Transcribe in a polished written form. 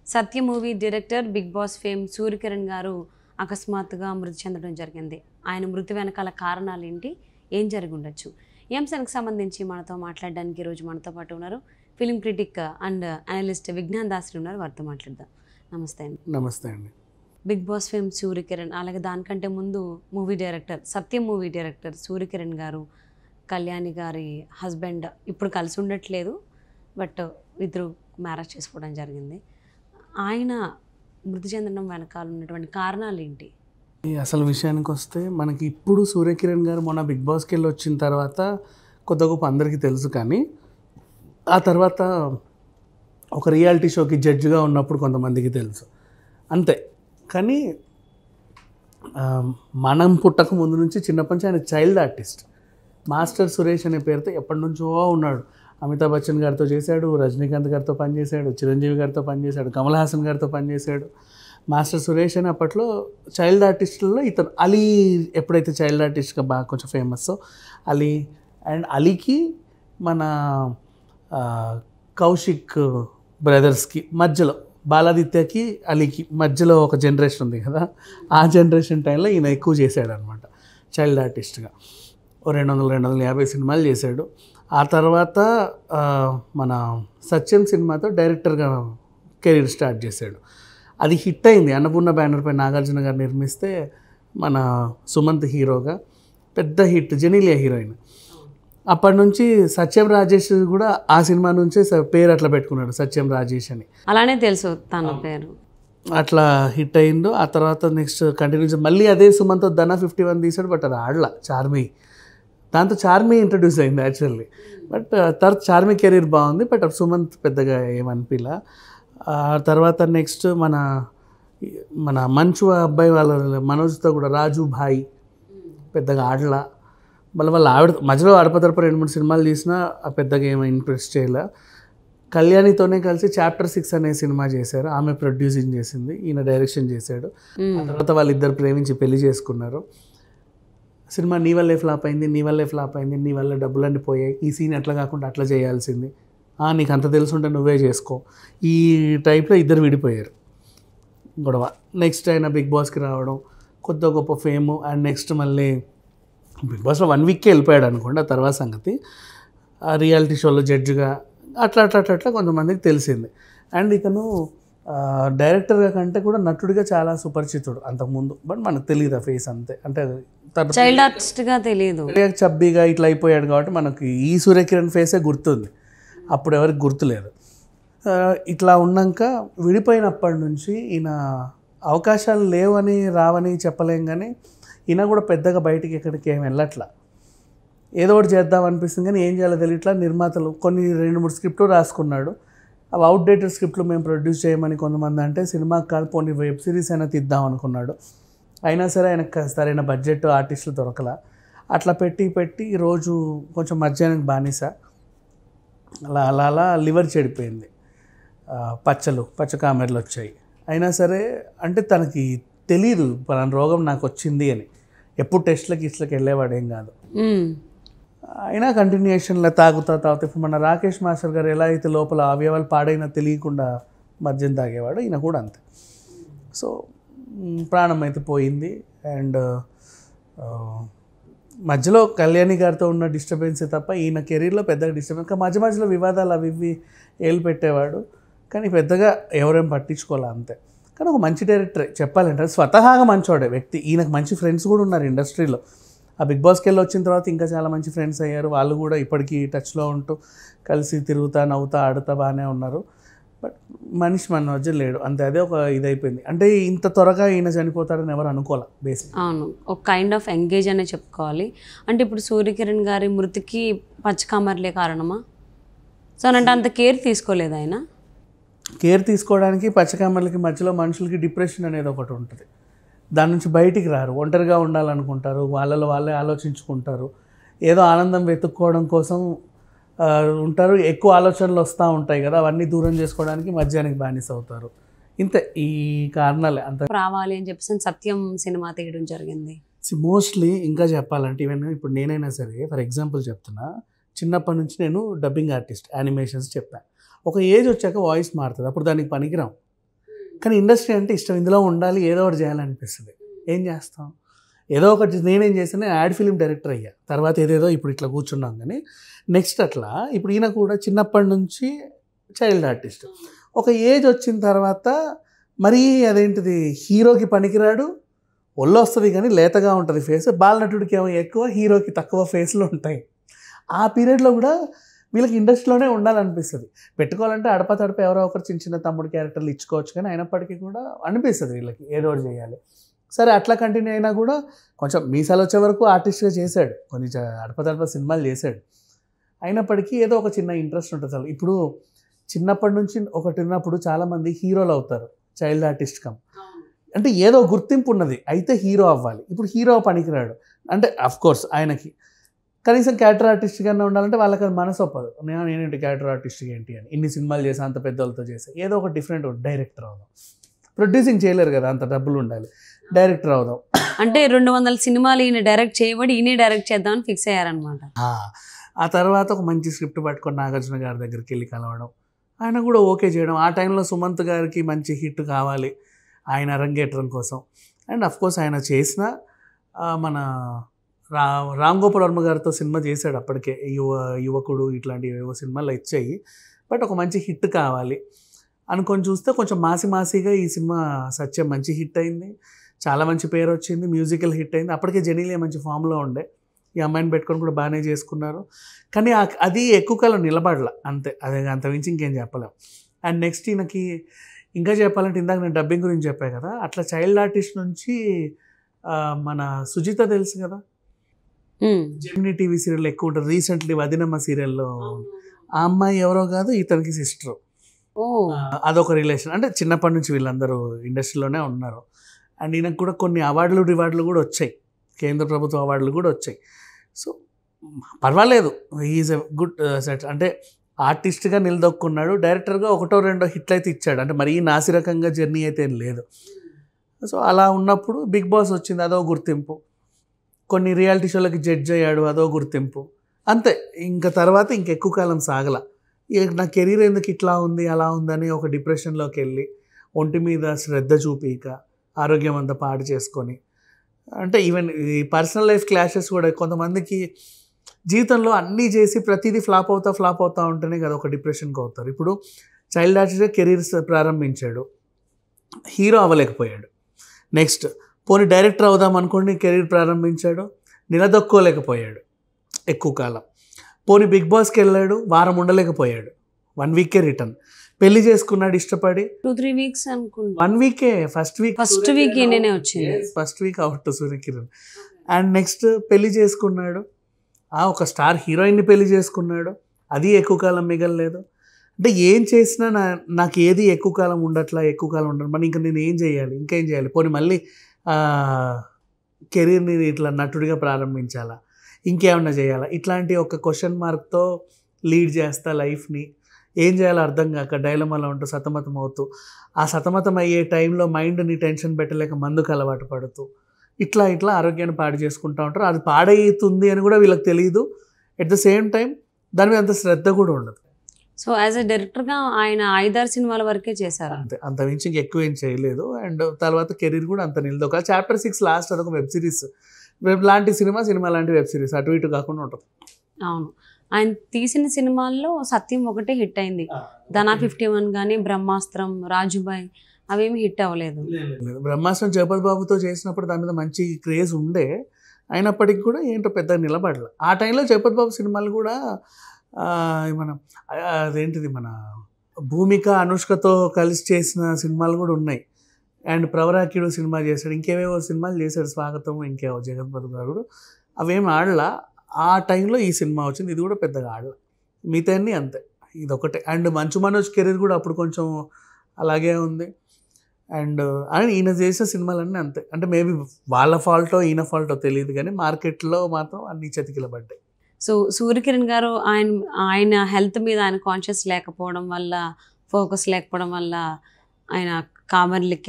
సత్య movie director big boss fame Suryakiran garu అకస్మాత్తుగా మృతి చెందడం జరిగింది. ఆయన మృతి వెనకాల కారణాలు ఏంటి, ఏం జరిగి ఉండొచ్చు, ఈ అంశానికి సంబంధించి మనతో మాట్లాడడానికి ఈరోజు మనతో పాటు ఉన్నారు film critic and analyst Vignan Das ఉన్నారు. వారితో మాట్లాడదాం. నమస్తే అండి. నమస్తే అండి. బిగ్ బాస్ ఫేమ్ సూర్యకిరణ్, అలాగే దానికంటే ముందు movie director Satya movie director Suryakiran garu Kalyani గారి హస్బెండ్ ఇప్పుడు కలిసి ఉండట్లేదు, బట్ ఇద్దరు మ్యారేజ్ చేసుకోవడం జరిగింది. ఆయన మృతి చెందడం వెనకాల ఉన్నటువంటి కారణాలు ఏంటి? అసలు విషయానికి వస్తే మనకి ఇప్పుడు సూర్యకిరణ్ గారు మొన్న బిగ్ బాస్కి వెళ్ళి వచ్చిన తర్వాత కొద్ది గొప్ప అందరికీ తెలుసు, కానీ ఆ తర్వాత ఒక రియాలిటీ షోకి జడ్జిగా ఉన్నప్పుడు కొంతమందికి తెలుసు అంతే. కానీ మనం పుట్టక ముందు నుంచి చిన్నప్పటి నుంచి ఆయన చైల్డ్ ఆర్టిస్ట్. మాస్టర్ సురేష్ అనే పేరుతో ఎప్పటి నుంచో ఉన్నాడు. అమితాబ్ బచ్చన్ గారితో చేశాడు, రజనీకాంత్ గారితో పనిచేశాడు, చిరంజీవి గారితో పనిచేశాడు, కమల్ హాసన్ గారితో పనిచేశాడు. మాస్టర్ సురేష్ అని అప్పట్లో చైల్డ్ ఆర్టిస్టులలో ఇతను. అలీ ఎప్పుడైతే చైల్డ్ ఆర్టిస్ట్గా బాగా కొంచెం ఫేమస్, అలీ అండ్ అలీకి మన కౌశిక్ బ్రదర్స్కి మధ్యలో, బాలాదిత్యకి అలీకి మధ్యలో ఒక జనరేషన్ ఉంది కదా, ఆ జనరేషన్ టైంలో ఈయన ఎక్కువ చేశాడు అనమాట చైల్డ్ ఆర్టిస్ట్గా. 200-250 సినిమాలు చేశాడు. ఆ తర్వాత మన సత్యం సినిమాతో డైరెక్టర్గా కెరీర్ స్టార్ట్ చేశాడు. అది హిట్ అయింది. అన్నపూర్ణ బ్యానర్పై నాగార్జున గారు నిర్మిస్తే మన సుమంత్ హీరోగా పెద్ద హిట్, జెనీలియా హీరోయిన్. అప్పటి నుంచి సత్యం రాజేష్ కూడా ఆ సినిమా నుంచే పేరు అట్లా పెట్టుకున్నాడు, సత్యం రాజేష్ అని. అలానే తెలుసు తన పేరు. అట్లా హిట్ అయిండు. ఆ తర్వాత నెక్స్ట్ కంటిన్యూస్ మళ్ళీ అదే సుమంత్ ధన 51 తీశాడు, బట్ అది ఆడలా. చార్మి, దాంతో చార్మి ఇంట్రడ్యూస్ అయింది యాక్చువల్లీ. బట్ తర్వాత చార్మి కెరీర్ బాగుంది, బట్ సుమంత్ పెద్దగా ఏమనిపిలా. ఆ తర్వాత నెక్స్ట్ మన మంచు అబ్బాయి వాళ్ళ మనోజ్తో కూడా రాజు భాయ్ పెద్దగా ఆడలా. మళ్ళీ వాళ్ళ ఆవిడ మధ్యలో అడపదడప 2-3 సినిమాలు తీసినా పెద్దగా ఏమో ఇంట్రెస్ట్ చేయలే. కళ్యాణితోనే కలిసి చాప్టర్ 6 అనే సినిమా చేశారు. ఆమె ప్రొడ్యూసింగ్ చేసింది, ఈయన డైరెక్షన్ చేశాడు. ఆ తర్వాత వాళ్ళిద్దరు ప్రేమించి పెళ్లి చేసుకున్నారు. సినిమా నీ వల్లే ఫ్లాప్ అయింది, నీ వల్లే ఫ్లాప్ అయింది, నీ వల్ల డబ్బులన్నీ పోయాయి, ఈ సీన్ ఎట్లా కాకుండా అట్లా చేయాల్సింది, నీకు అంత తెలుసుంటే నువ్వే చేసుకో, ఈ టైప్లో ఇద్దరు విడిపోయారు గొడవ. నెక్స్ట్ ఆయన బిగ్ బాస్కి రావడం, కొద్ది గొప్ప ఫేము, అండ్ నెక్స్ట్ మళ్ళీ బిగ్ బాస్లో 1 వీక్కే వెళ్ళిపోయాడు అనుకోండి. ఆ తర్వాత సంగతి ఆ రియాలిటీ షోలో జడ్జిగా అట్లా అట్లా అట్లా అట్లా కొంతమందికి తెలిసింది. అండ్ ఇతను డైరెక్టర్గా కంటే కూడా నటుడిగా చాలా సుపరిచితుడు అంతకుముందు, బట్ మనకు తెలియదు ఆ ఫేస్ అంతే. అంటే చైల్డ్ ఆర్టిస్ట్గా తెలియదు, చబ్బీగా ఇట్లా అయిపోయాడు కాబట్టి మనకి ఈ సూర్యకిరణ్ ఫేసే గుర్తుంది, అప్పుడు ఎవరికి గుర్తులేదు. ఇట్లా ఉన్నాక విడిపోయినప్పటి నుంచి ఈయన అవకాశాలు లేవని రావని చెప్పలేం, కానీ ఈయన కూడా పెద్దగా బయటికి ఎక్కడికి ఏమి వెళ్ళట్లా. ఏదో ఒకటి చేద్దాం అనిపిస్తుంది, కానీ ఏం చేయాలో తెలియట్లా. నిర్మాతలు కొన్ని 2-3 స్క్రిప్ట్లు రాసుకున్నాడు. అవి అవుట్డేటెడ్ స్క్రిప్ట్లు మేము ప్రొడ్యూస్ చేయమని కొంతమంది అంటే, సినిమాకి కాదు పోనీ వెబ్ సిరీస్ అయినా తీద్దాం అనుకున్నాడు. అయినా సరే ఆయనకు సరైన బడ్జెట్, ఆర్టిస్టులు దొరకలా. అట్లా పెట్టి రోజు కొంచెం మధ్యాహ్నం బానిస, అలా అలా అలా లివర్ చెడిపోయింది. పచ్చ కామెర్లు వచ్చాయి. అయినా సరే అంటే తనకి తెలియదు పలానా రోగం నాకు వచ్చింది అని. ఎప్పుడు టెస్ట్లకి వెళ్ళేవాడు ఏం కాదు. అయినా కంటిన్యూషన్లో తాగుతా ఇప్పుడు మన రాకేష్ మాస్టర్ గారు ఎలా అయితే లోపల అవయవాలు పాడైనా తెలియకుండా మద్యం తాగేవాడు, ఈయన కూడా అంతే. సో ప్రాణం అయితే పోయింది. అండ్ మధ్యలో కళ్యాణి గారితో ఉన్న డిస్టర్బెన్సే తప్ప ఈయన కెరీర్లో పెద్దగా డిస్టర్బెన్స్, మధ్య మధ్యలో వివాదాలు అవి ఇవి ఏలు పెట్టేవాడు, కానీ పెద్దగా ఎవరేం పట్టించుకోవాలి అంతే. కానీ ఒక మంచి డైరెక్టరే చెప్పాలంటే, స్వతహాగా మంచోడే వ్యక్తి. ఈయనకు మంచి ఫ్రెండ్స్ కూడా ఉన్నారు ఇండస్ట్రీలో. ఆ బిగ్ బాస్కి వెళ్ళి వచ్చిన తర్వాత ఇంకా చాలా మంచి ఫ్రెండ్స్ అయ్యారు. వాళ్ళు కూడా ఇప్పటికీ టచ్లో ఉంటూ కలిసి తిరుగుతా నవ్వుతా ఆడుతా బాగానే ఉన్నారు. బట్ మనిషి మన మధ్య లేడు అంతే. అదే ఒక ఇదైపోయింది. అంటే ఇంత త్వరగా ఈయన చనిపోతాడని ఎవరు అనుకోలే బేసిక్. అవును, ఒక కైండ్ ఆఫ్ ఎంగేజ్ అనే చెప్పుకోవాలి. అంటే ఇప్పుడు సూర్యకిరణ్ గారి మృతికి పచ్చకామర్లే కారణమా? సో అంటే అంత కేర్ తీసుకోలేదు ఆయన. కేర్ తీసుకోవడానికి పచ్చకామర్లకి మధ్యలో మనుషులకి డిప్రెషన్ అనేది ఒకటి ఉంటుంది. దాని నుంచి బయటికి రారు, ఒంటరిగా ఉండాలనుకుంటారు, వాళ్ళలో వాళ్ళే ఆలోచించుకుంటారు, ఏదో ఆనందం వెతుక్కోవడం కోసం ఉంటారు. ఎక్కువ ఆలోచనలు వస్తూ ఉంటాయి కదా, అవన్నీ దూరం చేసుకోవడానికి మద్యానికి బానిస అవుతారు. ఇంతే ఈ కారణాలే. అంత రావాలి అని చెప్పేసి సత్యం సినిమా తీయడం జరిగింది. మోస్ట్లీ ఇంకా చెప్పాలంటే ఈవెన్ ఇప్పుడు నేనైనా సరే, ఫర్ ఎగ్జాంపుల్ చెప్తున్నా, చిన్నప్పటి నుంచి నేను డబ్బింగ్ ఆర్టిస్ట్, యానిమేషన్స్ చెప్పాను. ఒక ఏజ్ వచ్చాక వాయిస్ మారుతుంది, అప్పుడు దానికి పనికిరాం. కానీ ఇండస్ట్రీ అంటే ఇష్టం, ఇందులో ఉండాలి, ఏదో ఒకటి చేయాలనిపిస్తుంది. ఏం చేస్తాం, ఏదో ఒకటి. నేనేం చేశాను, నేను యాడ్ ఫిలిం డైరెక్టర్ అయ్యా, తర్వాత ఏదేదో ఇప్పుడు ఇట్లా కూర్చున్నాం. కానీ నెక్స్ట్ అట్లా ఇప్పుడు ఈయన కూడా చిన్నప్పటి నుంచి చైల్డ్ ఆర్టిస్ట్. ఒక ఏజ్ వచ్చిన తర్వాత మరీ అదేంటిది హీరోకి పనికిరాడు, ఒళ్ళు వస్తుంది కానీ లేతగా ఉంటుంది ఫేస్. బాలనటుడికి ఏమో ఎక్కువ, హీరోకి తక్కువ ఫేస్లు ఉంటాయి. ఆ పీరియడ్లో కూడా వీళ్ళకి ఇండస్ట్రీలోనే ఉండాలనిపిస్తుంది. పెట్టుకోవాలంటే అడప తడప ఎవరో ఒకరు చిన్న చిన్న తమ్ముడు క్యారెక్టర్లు ఇచ్చుకోవచ్చు, కానీ అయినప్పటికీ కూడా అనిపిస్తుంది వీళ్ళకి ఏదో ఒకటి చేయాలి. సరే అట్లా కంటిన్యూ అయినా కూడా కొంచెం మీసాలు వచ్చే వరకు ఆర్టిస్ట్గా చేశాడు, కొన్ని అడప తడప సినిమాలు చేశాడు. అయినప్పటికీ ఏదో ఒక చిన్న ఇంట్రెస్ట్ ఉంటుంది. అసలు ఇప్పుడు చిన్నప్పటి నుంచి ఒకటి ఉన్నప్పుడు చాలామంది హీరోలు అవుతారు, చైల్డ్ ఆర్టిస్ట్ కమ్ అంటే ఏదో గుర్తింపు ఉన్నది, అయితే హీరో అవ్వాలి. ఇప్పుడు హీరో పనికిరాడు అంటే అఫ్కోర్స్ ఆయనకి కనీసం క్యారెక్టర్ ఆర్టిస్ట్గానే ఉండాలంటే వాళ్ళకి అది మనసు ఒప్పదు. నేనేంటి క్యారెక్టర్ ఆర్టిస్ట్గా ఏంటి అని, ఇన్ని సినిమాలు చేసా, అంత పెద్దవాళ్ళతో చేసా, ఏదో ఒక డిఫరెంట్ డైరెక్టర్ అవుదాం. ప్రొడ్యూసింగ్ చేయలేరు కదా, అంత డబ్బులు ఉండాలి, డైరెక్టర్ అవుదాం. అంటే 200 సినిమాలు ఈయన డైరెక్ట్ చేయబడి ఈయనే డైరెక్ట్ చేద్దామని ఫిక్స్ అయ్యారనమాట. ఆ తర్వాత ఒక మంచి స్క్రిప్ట్ పట్టుకొని నాగార్జున గారి దగ్గరికి వెళ్ళి కలవడం, ఆయన కూడా ఓకే చేయడం. ఆ టైంలో సుమంత్ గారికి మంచి హిట్ కావాలి ఆయన అరంగేట్రం కోసం. అండ్ అఫ్కోర్స్ ఆయన చేసిన మన రామ్ గోపాల్ వర్మ గారితో సినిమా చేశాడు అప్పటికే, యువకుడు ఇట్లాంటివి ఏవో సినిమాలు ఇచ్చాయి. బట్ ఒక మంచి హిట్ కావాలి అనుకొని చూస్తే కొంచెం మాసిగా ఈ సినిమా సత్యం మంచి హిట్ అయింది, చాలా మంచి పేరు వచ్చింది, మ్యూజికల్ హిట్ అయింది. అప్పటికే జెనీలియా మంచి ఫామ్లో ఉండే, ఈ అమ్మాయిని పెట్టుకొని కూడా బాగానే చేసుకున్నారు. కానీ అది ఎక్కువ కాలం నిలబడలా, అంతే. అదే అంత మించి ఇంకేం చెప్పలేం. అండ్ నెక్స్ట్ ఈయనకి ఇంకా చెప్పాలంటే ఇందాక నేను డబ్బింగ్ గురించి చెప్పాను కదా, అట్లా చైల్డ్ ఆర్టిస్ట్ నుంచి మన సుజిత తెలుసు కదా, జెమినీ టీవీ సీరియల్ ఎక్కువ ఉంటుంది. రీసెంట్లీ వదినమ్మ సీరియల్లో ఆ అమ్మాయి ఎవరో కాదు, ఇతనికి సిస్టర్. అదొక రిలేషన్. అంటే చిన్నప్పటి నుంచి వీళ్ళందరూ ఇండస్ట్రీలోనే ఉన్నారు. అండ్ ఈయనకు కూడా కొన్ని రివార్డులు కూడా వచ్చాయి, కేంద్ర ప్రభుత్వ అవార్డులు కూడా వచ్చాయి. సో పర్వాలేదు, ఈజ్ ఎ గుడ్ సెట్. అంటే ఆర్టిస్ట్గా నిలదొక్కున్నాడు, డైరెక్టర్గా 1-2 హిట్లు అయితే ఇచ్చాడు. అంటే మరీ నాసిరకంగా జర్నీ అయితే ఏం లేదు. సో అలా ఉన్నప్పుడు బిగ్ బాస్ వచ్చింది, అదో గుర్తింపు. కొన్ని రియాలిటీ షోలకి జడ్జ్ అయ్యాడు, అదో గుర్తింపు. అంతే. ఇంకా తర్వాత ఇంకెక్కువ కాలం సాగల. నా కెరీర్ ఎందుకు ఇట్లా ఉంది అలా ఉందని ఒక డిప్రెషన్లోకి వెళ్ళి, ఒంటి మీద శ్రద్ధ చూపిక, ఆరోగ్యం అంతా పాడు చేసుకొని, అంటే ఈవెన్ ఈ పర్సనల్ లైఫ్ క్లాషెస్ కూడా కొంతమందికి జీవితంలో అన్నీ చేసి ప్రతిదీ ఫ్లాప్ అవుతా ఉంటేనే కదా ఒక డిప్రెషన్కి అవుతారు. ఇప్పుడు చైల్డ్ ఆర్టిస్ట్గా కెరీర్ ప్రారంభించాడు, హీరో అవ్వలేకపోయాడు. నెక్స్ట్ పోనీ డైరెక్టర్ అవుదాం అనుకోండి, కెరీర్ ప్రారంభించాడు, నిలదొక్కోలేకపోయాడు ఎక్కువ కాలం. పోనీ బిగ్ బాస్కి వెళ్ళాడు, వారం ఉండలేకపోయాడు, 1 వీకే రిటర్న్. పెళ్లి చేసుకున్నాడు ఇష్టపడి, 2-3 వీక్స్ అనుకుంటా, 1 వీకే. ఫస్ట్ వీక్ ఈయననే వచ్చింది, first week out Suryakiran. And next పెళ్లి చేసుకున్నాడు, ఒక స్టార్ హీరోయిన్ని పెళ్లి చేసుకున్నాడు, అది ఎక్కువ కాలం మిగలలేదు. అంటే ఏం చేసినా నాకు ఏది ఎక్కువ కాలం ఉండట్లా, ఎక్కువ కాలం ఉండదు. మరి ఇంకా నేను ఏం చేయాలి, ఇంకేం చేయాలి? పోనీ మళ్ళీ కెరీర్ని ఇట్లా నటుడిగా ప్రారంభించాలా, ఇంకేమన్నా చేయాలా? ఇట్లాంటి ఒక క్వశ్చన్ మార్క్తో లీడ్ చేస్తా లైఫ్ని. ఏం చేయాలో అర్థం కాక డైలమాలో ఉంటూ సతమతం అవుతూ, ఆ సతమతం అయ్యే టైంలో మైండ్ని టెన్షన్ పెట్టలేక మందుకు అలవాటు పడుతూ ఇట్లా ఆరోగ్యాన్ని పాడు చేసుకుంటూ ఉంటారు. అది పాడవుతుంది అని కూడా వీళ్ళకి తెలియదు. ఎట్ ద సేమ్ టైం దాని మీద అంత శ్రద్ధ కూడా ఉండదు. సో యాజ్ ఎ డైరెక్టర్గా ఆయన 5-6 సినిమాల వరకే చేశారు, అంతే. అంత మించి ఇంకెక్కువ ఏం చేయలేదు. అండ్ తర్వాత కెరీర్ కూడా అంత నిలదొక. చాప్టర్ 6 లాస్ట్ అదొక వెబ్ సిరీస్ లాంటి సినిమా లాంటి వెబ్ సిరీస్, అటు ఇటు కాకుండా ఉంటుంది. అవును, ఆయన తీసిన సినిమాల్లో సత్యం ఒకటే హిట్ అయింది. ధనా 51 కానీ, బ్రహ్మాస్త్రం, రాజుబాయ్ అవేమి హిట్ అవ్వలేదు. బ్రహ్మాస్త్రం జగపతి బాబుతో చేసినప్పుడు దాని మీద మంచి క్రేజ్ ఉండే, అయినప్పటికీ కూడా ఏంటో పెద్దగా నిలబడలే. ఆ టైంలో జగపతి బాబు సినిమాలు కూడా మన అదేంటిది మన భూమిక అనుష్కతో కలిసి చేసిన సినిమాలు కూడా ఉన్నాయి. అండ్ ప్రవరాకిడు సినిమా చేశాడు, ఇంకేవేవో సినిమాలు చేశాడు, స్వాగతం, ఇంకేవో జగపతి గారు. అవేమి ఆడలా. ఆ టైంలో ఈ సినిమా వచ్చింది, ఇది కూడా పెద్దగా ఆడలా. మిగతా అన్నీ అంతే, ఇదొకటే. అండ్ మంచు మనోజ్ కెరీర్ కూడా అప్పుడు కొంచెం అలాగే ఉంది. అండ్ ఈయన చేసిన సినిమాలన్నీ అంతే. అంటే మేబీ వాళ్ళ ఫాల్టో ఈయన ఫాల్టో తెలియదు, కానీ మార్కెట్లో మాత్రం అన్నీ చతికిలబడ్డాయి. సో సూర్యకిరణ్ గారు ఆయన హెల్త్ మీద ఆయన కాన్షియస్ లేకపోవడం వల్ల, ఫోకస్ లేకపోవడం వల్ల ఆయన కామెర్లకి